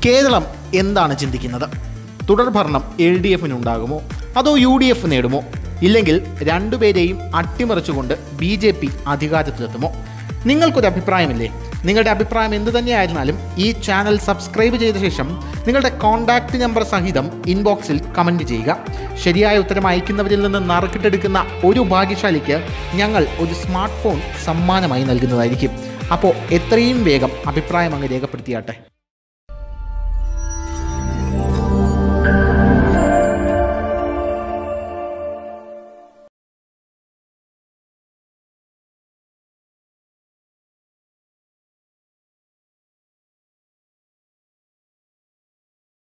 കേരളം എന്താണ് ചിന്തിക്കുന്നത്? തുടർഭരണം LDFിനുണ്ടാകുമോ അതോ UDF നേടുമോ? ഇല്ലെങ്കിൽ രണ്ടുപേരെയും അട്ടിമറിച്ചുകൊണ്ട് BJP അധികാരത്തിലെത്തുമോ? നിങ്ങൾക്കൊരു അഭിപ്രായമില്ലേ? നിങ്ങളുടെ അഭിപ്രായം എന്തു തന്നെയായിരുന്നാലും ഈ ചാനൽ സബ്സ്ക്രൈബ് ചെയ്ത ശേഷം നിങ്ങളുടെ കോൺടാക്റ്റ് നമ്പർ സഹിതം ഇൻബോക്സിൽ കമൻറ്റ് ചെയ്യുക. ശരിയായ ഉത്തരം അയക്കുന്നവരിൽ നിന്ന് നറുക്കിട്ടെടുക്കുന്ന ഒരു ഭാഗ്യശാലിക്ക് ഞങ്ങൾ ഒരു സ്മാർട്ട് ഫോൺ സമ്മാനമായി നൽകുന്നതായിരിക്കും. അപ്പോൾ എത്രയും വേഗം അഭിപ്രായം അങ്ങ് രേഖപ്പെടുത്തിയാട്ടെ.